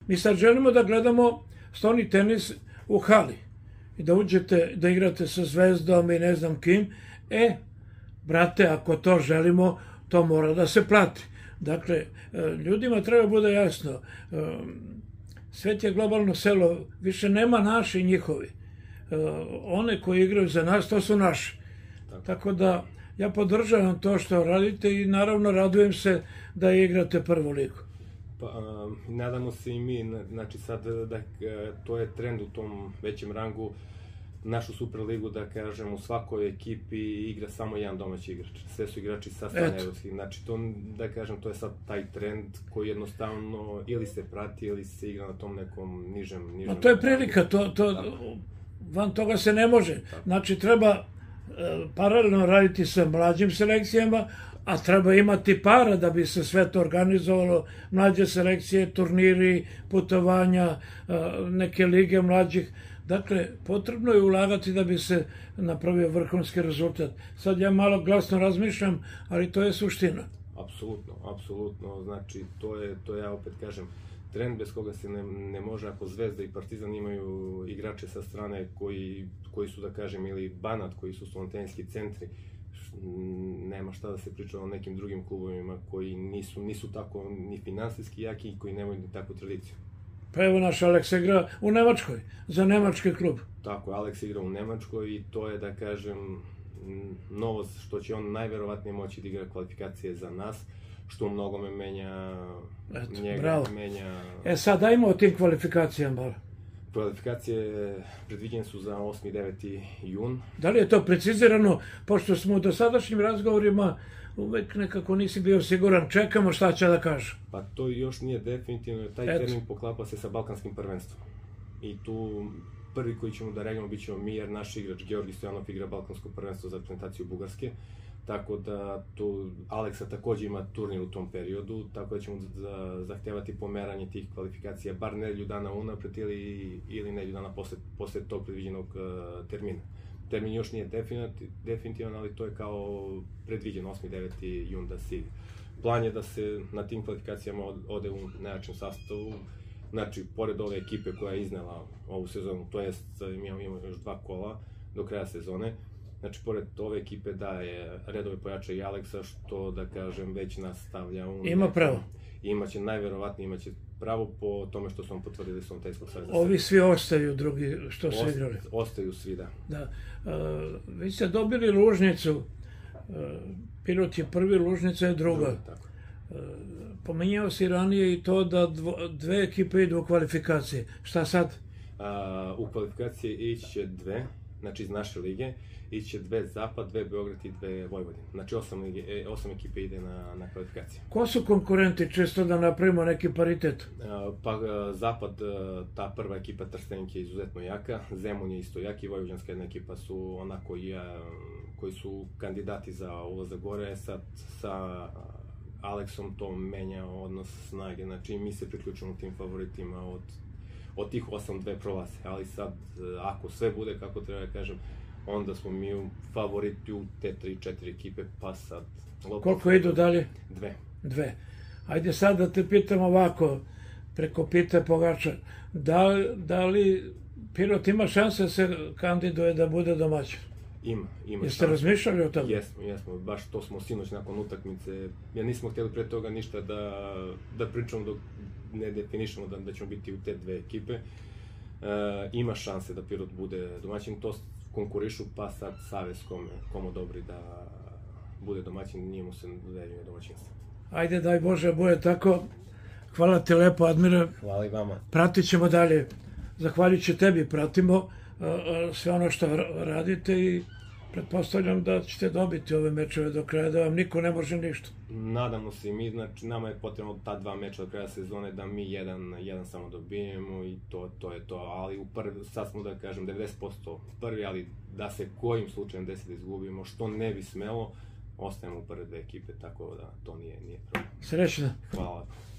Mi sad želimo da gledamo stoni tenis u hali i da uđete, da igrate sa Zvezdom i ne znam kim. Brate, ako to želimo, to mora da se plati. Dakle, ljudima treba bude jasno, svet je globalno selo, više nema naši i njihovi. One koji igraju za nas, to su naši. Tako da, ja podržavam to što radite i naravno radujem se da igrate prvu ligu. Pa, nadamo se i mi, znači sad da to je trend u tom većem rangu, našu Superligu, da kažem, u svakoj ekipi igra samo jedan domaći igrač. Sve su igrači sa strane evropskih. Znači, to, da kažem, to je sad taj trend koji jednostavno ili se prati ili se igra na tom nekom nižem... A to je prilika, van toga se ne može. Znači, treba paralelno raditi sa mlađim selekcijama, a treba imati para da bi se sve to organizovalo, mlađe selekcije, turniri, putovanja, neke lige mlađih. Dakle, potrebno je ulagati da bi se napravio vrhunski rezultat. Sad ja malo glasno razmišljam, ali to je suština. Apsolutno, apsolutno. Znači, to ja opet kažem, trend bez koga se ne može, ako Zvezda i Partizan imaju igrače sa strane koji su, da kažem, ili Banat, koji su stolnoteninski centri, nema šta da se priča o nekim drugim klubovima koji nisu tako ni finansijski jaki i koji nemaju ni takvu tradiciju. Pa evo naš Aleks igra u Nemačkoj, za nemački klub. Tako, Aleks igra u Nemačkoj i to je, da kažem, novost što će on najverovatnije moći da igra kvalifikacije za nas, što u mnogome menja njega, menja... Sad dajmo o tim kvalifikacijama malo. Kvalifikacije predviđene su za 8. i 9. jun. Da li je to precizirano, pošto smo u dosadašnjim razgovorima uvek nekako nisi bio siguran, čekamo šta će da kaže. Pa to još nije definitivno, taj termin poklapa se sa Balkanskim prvenstvom. I tu prvi koji ćemo da reagujemo bit ćemo mi, jer naš igrač Georgi Stojanov igra Balkansko prvenstvo za reprezentaciju Bugarske. Tako da tu Aleksa takođe ima turnir u tom periodu, tako da ćemo zahtevati pomeranje tih kvalifikacija bar nedelju dana unapred ili nedelju dana posle tog predviđenog termina. Termin još nije definitivan, ali to je kao predviđen 8. i 9. jun da se igra. Plan je da se na tim kvalifikacijama ode u najjačem sastavu, znači, pored ove ekipe koja je iznela ovu sezonu, to jest imamo još 2 kola do kraja sezone, znači, pored ove ekipe daje redove pojača i Aleksa, što, da kažem, već nastavlja... Ima pravo. Najverovatnije imaće pravo po tome što su vam potvrdili Stolnotenskog saveza. Ovi svi ostaju, drugi što su igrali. Ostaju svi, da. Da. Vi ste dobili Lužnicu, Pirot je prvi, Lužnica je druga. Tako. Pomenjao si ranije i to da dve ekipe idu u kvalifikacije. Šta sad? U kvalifikacije ići će dve, znači iz naše lige, ići će 2 Zapad, 2 Beograd i 2 Vojvodine. Znači 8 ekipe ide na kvalifikacije. Ko su konkurenti, čisto da napravimo neki paritet? Pa Zapad, ta prva ekipa Trstenik je izuzetno jaka, Zemun je isto jaki, Vojvođanska jedna ekipa su onako koji su kandidati za ulazak gore. Sad sa Aleksom to menja odnos snage, znači mi se priključujemo tim favoritima od tih 8-2 prolaze, ali sad ako sve bude kako treba da kažem, onda smo mi favoriti u te 3-4 ekipe, pa sad... Koliko idu dalje? 2. Ajde sad da te pitam ovako, preko Pite Pogača, da li Pirot ima šanse da se kandiduje da bude domaćin? Ima šanse. Jeste razmišljali o tome? Jesmo, baš to smo sinoć nakon utakmice, ja nismo htjeli pre toga ništa da pričamo dok ne definišemo da ćemo biti u te 2 ekipe. Ima šanse da Pirot bude domaćin, to konkurišu, pa sad savez komu odobri da bude domaćin, nije mu se dodeljuje domaćinstvo. Ajde, daj Bože, bude tako. Hvala ti lepo, Admire. Hvala i vama. Pratit ćemo dalje. Zahvaljujući tebi pratimo sve ono što radite i pretpostavljam da ćete dobiti ove mečeve do kraja, da vam niko ne može ništa. Nadamo se i mi, znači nama je potrebno ta 2 meča do kraja sezone da mi jedan samo dobijemo i to je to, ali sad smo, da kažem, 90% prvi, ali da se kojim slučajem desi da izgubimo, što ne bi smelo, ostajemo u prve 2 ekipe, tako da to nije problem. Srećno. Hvala.